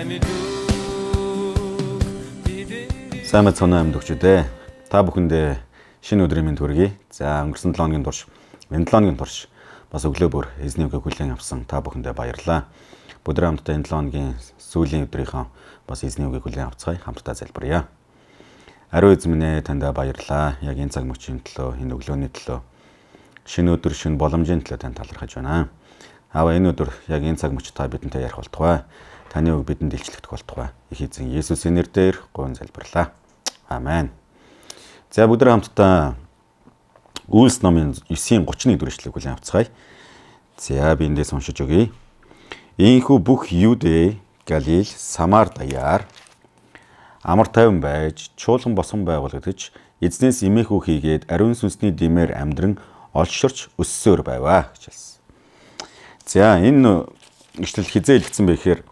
Сайн мэцэн амьд өгчдөө. Та бүхэндээ шинэ өдрийн мэнд хүргэе. За өнгөрсөн 7 хоногийн турш, энэ 7 хоногийн турш бас өглөө бүр эзний үгийг хүлээн авсан та бүхэндээ баярлалаа. Бүгд хамтдаа энэ 7 хоногийн сүүлийн өдрийнхөө бас эзний үгийг хүлээн авцгаая. Хамтдаа залбирая. Ариун эзэн минь танд баярлалаа. Яг энэ цаг мөчийн төлөө, энэ өглөөний төлөө, шинэ өдөр, шинэ боломжийн төлөө танд талархаж байна. Аава энэ өдөр яг энэ цаг мөч та бидэнтэй ярих болтугай. Таны үг бидэнд илчлэгдэх болтугай. Их эзэн Есүсийн нэрээр гуйн залбирлаа. Амен. За бүгд хамтдаа Үйлс номын 9:31 дүршлэг хүлээн авцгаая. За би эндээс уншиж өгье. Ийхүү бүх Юудэ, Галил, Самар даяар амар тайван байж, чуулган босгон байгуулагдаж, эзнээс эмэхүү хийгээд ариун сүнсний дэмээр амьдран олширч өссөөр байваа гэж хэлсэн. За энэ ишлэл хизээ илгэсэн бэ гэхээр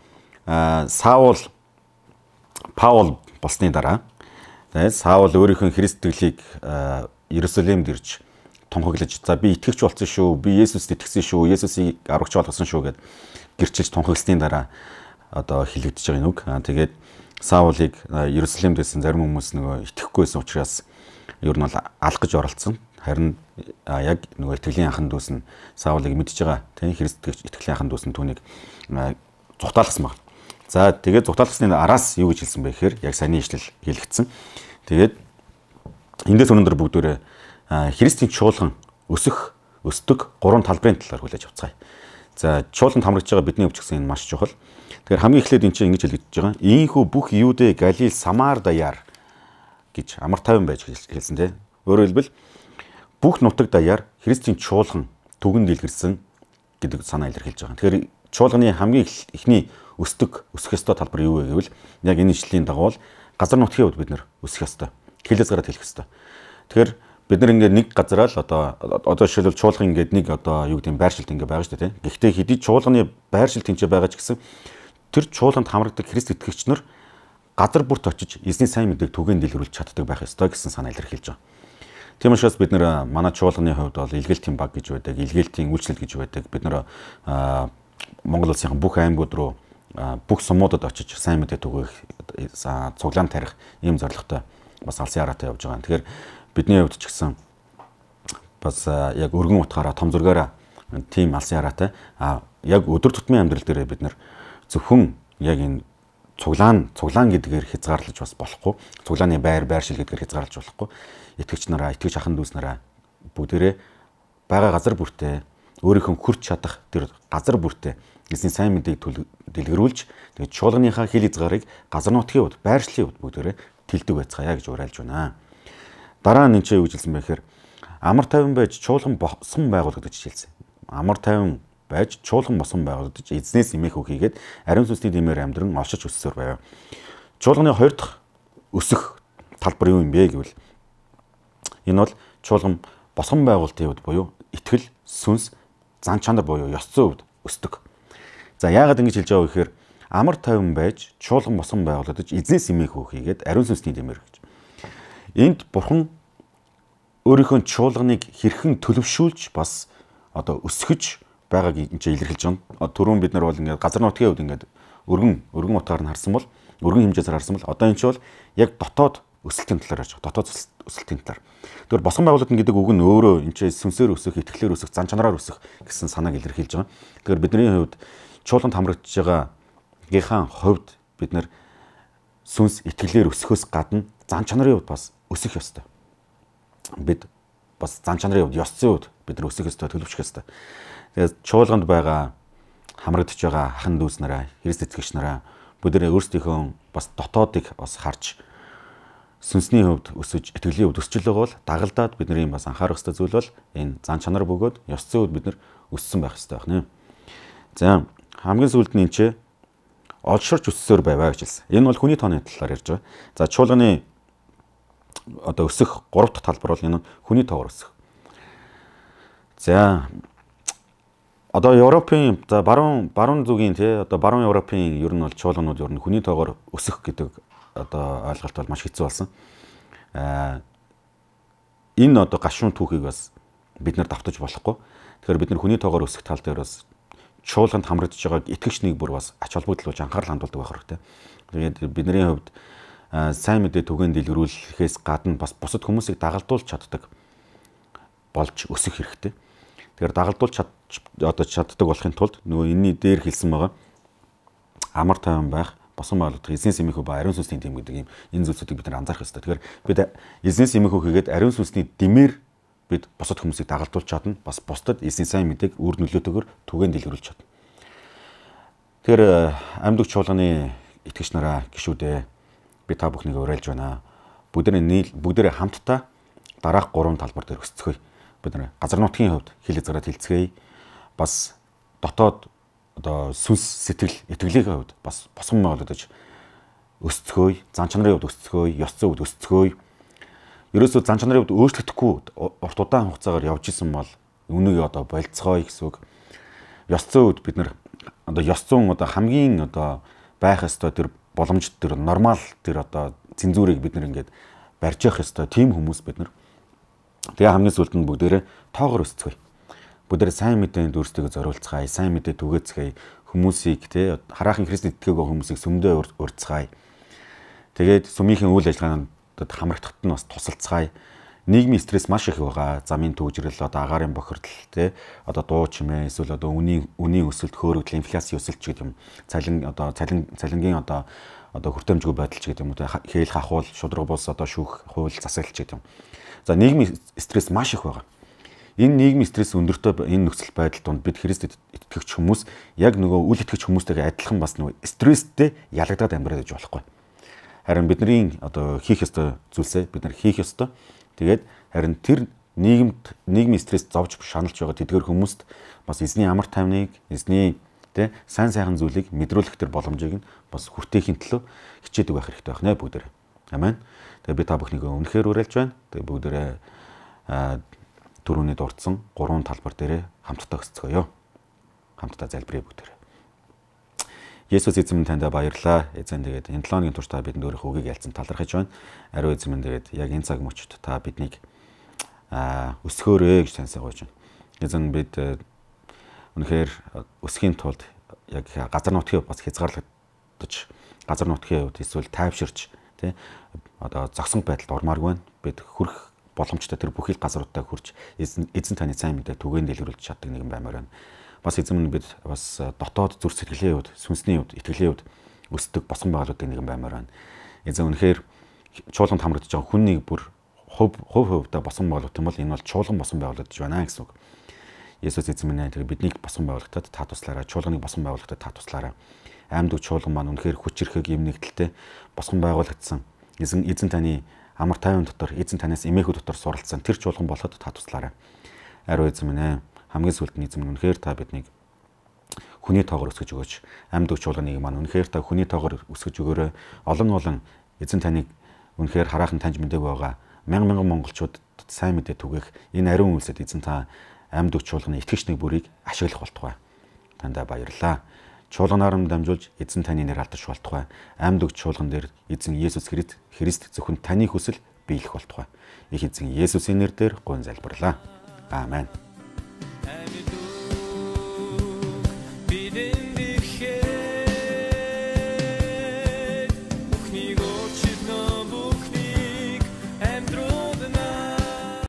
Паул болсны дараа Саул өөрийнхөө Христ итгэлийг Иерусалимд ирж тунхаглаж, за би итгэгч болсон шүү, би Есүст итгэсэн шүү, Есүсийг аврагч болгосон шүү гэд гэрчилж тунхагласны дараа одоо хэлэгдэж байгаа нүг. Тэгээд Саулыг Иерусалимд байсан зарим хүмүүс нөгөө итгэхгүйсэн учраас ер нь бол алгаж оролцсон. Харин яг нөгөө итгэлийн анхан дүүс нь Саулыг мэдж байгаа, тийм Христ итгэлийн анхан дүүс нь түүнийг зугтаалгасан баг. За тэгээд зугтаалгасны араас юу гэж хэлсэн бэ гэхээр яг саяны ишлэл хэлэгдсэн. Тэгээд эндээс өнөөдөр бүгдөө Христийн чуулган өсдөг гурван талбарын талаар хүлээж авцгаая. За чуулганд хамрагдж байгаа бидний өвч гэсэн энэ маш чухал. Тэгэхээр хамгийн эхлээд энэ чинь ингэж хэлэгдэж байгаа. Ийхүү бүх Юудэ, Галил, Самар даяар гэж амар тайван байж хэлсэн тийм. Өөрөөр хэлбэл бүх нутаг даяар Христийн чуулган түгэнд дэлгэрсэн гэдэг санаа илэрхийлж байгаа. Тэгэхээр чуулганы хамгийн эхний өсөх ёстой талбар юу вэ гэвэл яг энэ ишлэлийн дагуу газар нутгийн хувьд бид нэр өсөх ёстой. Хэлээс гараад хэлэх ёстой. Тэгэхээр бид нар ингээд нэг газараа л одоо жишээлбэл чуулган ингээд нэг одоо юу гэдэг нь байршилт ингээд байгаа шүү дээ тийм. Гэхдээ хэдий чуулганы байршилт тэнцээ байгаа ч гэсэн тэр чуулганд хамрагддаг Христ итгэгч нар газар бүрт очиж эзний сайн мэдээг түгээн дэлгэрүүлж чаддаг байх ёстой гэсэн санаа илэрхийлж байгаа. Тийм учраас бид нар манай чуулганы хувьд бол илгээлтийн баг гэж байдаг, илгээлтийн үйлчлэл гэж байдаг. Бид нар Монгол улсын бүх аймагуд руу бүх сумуудад очиж сайн мэдээ түгээх, цуглаан тарих ийм зорилготой бас алсын хараатай явж байгаа. Тэгэхээр бидний хувьд ч гэсэн бас яг өргөн утгаараа том зургаараа тийм алсын хараатай яг өдөр тутмын амьдрал дээр бид нар зөвхөн яг энэ цуглаан гэдгээр хязгаарлаж бас болохгүй. Цуглааны байршил гэдгээр хязгаарлаж болохгүй. Итгэгч нараа, итгэгч ахын дүүс нараа бүгдээрээ бага газар бүртээ өөрийнхөө хүрч чадах тэр газар бүртээ эзний сайн мэдээг дэлгэрүүлж тэгээд чуулганыхаа хил хязгаарыг газар нутгийн хувьд, байршлын хувьд бүгдээрээ тэлдэг байцгаая гэж уриалж байна. Дараа нь энэ ч юу гэж хэлсэн бэ гэхээр амар тайван байж чуулган босгон байгуулагдаж хэлсэн. Амар тайван байж чуулган босгон байгуулагдаж эзнээс эмэхүү хийгээд ариун сүнсний дэмээр амьдран олшиж өссөөр байв. Чуулганы хоёр дахь өсөх талбар юу юм бэ гэвэл энэ бол чуулган босгон байгуулалтын хувьд буюу итгэл, сүнс, зан чанар буюу ёс зүйн хувьд өсдөг. За яагаад ингэж хэлж байгаа вэ гэхээр амар тайван байж чуулган босгон байгуулагдаж эзнээс эмэхүү хийгээд ариун сүнсний дэмээр гэж. Энд бурхан өөрийнхөө чуулганыг хэрхэн төлөвшүүлж бас одоо өсгөж байгааг энэ ч илэрхийлж байна. Түрүүн бид нар бол ингээд газар нутгийн хувьд ингээд өргөн утгаар нь харсан бол өргөн хэмжээсээр харсан бол одоо энэ ч бол яг дотоод өсөлтийн талаар яаж дотоод өсөлтийн талаар. Тэгэхээр босгон байгуулалт гэдэг үг нь өөрөө энэ ч сүнсээр өсөх, итгэлээр өсөх, зан чанараар өсөх гэсэн санааг илэрхийлж байгаа. Тэгэхээр бидний хувьд чуулганд хамрагдж байгаагийнхаа хувьд бид нар сүнс итгэлээр өсөхөөс гадна зан чанарын хувьд бас өсөх ёстой. Бид бас зан чанарын хувьд, ёс зүйн хувьд бид нар өсөх ёстой, төлөвшөх ёстой. Тэгээд чуулганд байгаа хамрагдж байгаа ахын дүүс нараа, Христ итгэгч нараа бүгдээ өөрсдийнхөө бас дотоодыг бас харж сүнсний хувьд өсөж, итгэлийн хувьд өсч байгаа бол дагалдаад бидний бас анхаарах ёстой зүйл бол энэ зан чанар бөгөөд ёс зүйн хувьд бид нар өссөн байх ёстой байна. За хамгийн сүүлд нь энэ олширч өссөөр байваа гэж хэлсэн. Энэ бол хүний тооны талаар ярьж байгаа. За чуулганы одоо өсөх гурав дахь талбар бол энэ хүний тоогоор өсөх. За одоо Европын баруун зүгийн одоо баруун Европын ер нь бол чуулганууд ер нь хүний тоогоор өсөх гэдэг одоо ойлголт бол маш хэцүү болсон. Энэ одоо гашуун түүхийг бас бид нар давтаж болохгүй. Тэгэхээр бид нар хүний тоогоор өсөх тал дээр бас чуулганд хамрагдж байгааг итгэгч нэг бүр бас ач холбогдол болж анхаарал хандуулдаг байх хэрэгтэй. Тэгээд бидний хувьд сайн мэдээ түгээн дэлгэрүүлэхээс гадна бас бусад хүмүүсийг дагалдуулж чаддаг болж өсөх хэрэгтэй. Тэгэхээр дагалдуулж чаддаг болохын тулд нөгөө энэний дээр хэлсэн байгаа амар тайван байх, босон байгууллагын эзэн эмийнхүү ба ариун сүнсний дэм гэдэг ийм энэ зүйлсүүдийг бид нар анзаарах хэрэгтэй. Тэгэхээр бид эзэн эмийнхүү хийгээд ариун сүнсний дэмээр бид бусад хүмүүсийг дагалдуулж чадна. Бас бусдад эзний сайн мэдээг үр нөлөөтэйгээр түгээн дэлгэрүүлж чадна. Тэгэхээр амьд чуулганы итгэгч нараа гишүүдээ би та бүхнийг уриалж байна. Бүгдээрээ хамтдаа дараах 3 талбар дээр өсцгөөе. Бид нар газар нутгийн хувьд хил хязгаараа хилцгээе. Бас дотоод сүнс сэтгэл итгэлийнхээ хувьд бас босгон байгуулагдаж өсцгөөе. Зан чанарын хувьд өсцгөөе. Ёс зүйн хувьд өсцгөөе. Ерөөсөө зан чанарын хувьд өөрчлөгдөхгүй урт удаан хугацаагаар явж исэн бол үүнийг болцгоё гэсэн үг. Ёс зүйн хувьд бид нар ёс зүйн хамгийн байх ёстой тэр боломж тэр нормал тэр цензурыг бид нар ингээд барьж явах ёстой тийм хүмүүс бид нар. Тэгээ хамгийн сүүлд нь бүгдээрээ тоогоор өсцгөөе. Бүгдээрээ сайн мэдээний дүрстийг зориулцгаая, сайн мэдээ түгээцгээе, хүмүүсийг хараахан Христэд итгээгөө хүмүүсийг сүмдөө урьдцгаая. Тэгээд сүмийнхэн үйл ажиллагаанд хамрагдахад нь бас тусалцгаая. Нийгмийн стресс маш их байгаа. Замын төвжрэл, агаарын бохирдол, дуу чимээ, эсвэл үнийн өсөлт, хөөрөгдөл, инфляцийн өсөлт гэдэг юм. Цалингийн хүртээмжгүй байдал ч гэдэг юм уу, хээл хахуул, шудраг бус шүүх, хууль засаглалч гэдэг юм. За нийгмийн стресс маш их байгаа. Энэ нийгмийн стресс өндөртэй энэ нөхцөл байдал донд бид Христэд итгэгч хүмүүс яг нөгөө үл итгэгч хүмүүстэйгээ адилхан бас нөгөө стресстэй ялагдаад амьдраад иж болохгүй. Харин бидний хийх ёстой зүйлсээ бид нар хийх ёстой. Тэгээд харин тэр нийгмийн стресс зовж шаналж байгаа тэдгээр хүмүүст бас эзний амар тайвныг, эзний сайн сайхан зүйлийг мэдрүүлэх тэр боломжийг нь бас хүртээхийн төлөө хичээдэг байх хэрэгтэй байна бүгдээрээ. Амен. Тэгээд би та бүхнийг үнэхээр уриалж байна. Тэгээд бүгдээрээ түрүүний дурдсан 3 талбар дээрээ хамтдаа өсцгөөё. Хамтдаа залбирая бүгдээрээ. Есүс эзэн минь танд баярлалаа. Эзэн тэгээд энэ 7 өдрийн турш та бидэнд өөрийнхөө үгийг ялцсан талархаж байна. Ариун эзэн минь тэгээд яг энэ цаг мөчид та биднийг өсгөөрэй гэж таньсагуулж байна. Эзэн бид үнэхээр өсөхийн тулд яг газар нутгийн бас хязгаарлагдаж газар нутгийн хувьд эсвэл тайвширч зогсон байдалд ормааргүй байна. Бид хүрх боломжтой тэр бүхий л газруудтай хүрч эзэн таны сайн мэдээ түгээн дэлгэрүүлж чаддаг нэгэн баймаар байна. Бас эзэн минь бид бас дотоод зүрх сэтгэлийн хувьд, сүнсний хувьд, итгэлийн хувьд өсдөг босгон байгууллагын нэгэн баймаар байна. Эзэн үнэхээр чуулганд хамрагдж байгаа хүнийг бүр хувьдаа босгон байгуулах юм бол энэ бол чуулган босгон байгуулагдаж байна гэсэн үг. Есүс эзэн минь тэр биднийг босгон байгууллагад та туслаарай, чуулганыг босгон байгууллагад та туслаарай. Аймд чуулган маань үнэхээр хүч хэрхэг юм нэгдэлтэй босгон байгуулагдсан. Эзэн таны амар тайван дотор, эзэн танаас эмээхүү дотор суралцсан тэр чуулган болоход та туслаарай. Ариун эзэн минь хамгийн сүүлд нь эзэн үнэхээр та биднийг хүний тоогоор өсгөж өгөөч. Амьд чуулганыг маань үнэхээр та хүний тоогоор өсгөж өгөөрэй. Олон эзэн таныг үнэхээр хараахан таньж мэдээгүй байгаа мянган монголчууд сайн мэдээ түгээх энэ ариун үйлсэд эзэн та амьд чуулганы итгэгч нэг бүрийг ашиглах болтугай. Тандаа баярлалаа. Чуулганаар нь дамжуулж эзэн таны нэр алдарч болтугай. Амьд чуулган дээр эзэн Есүс Христ зөвхөн таны хүсэл биелэх болтугай. Их эзэн Есүсийн нэрээр гуйн залбирлаа. Аамен.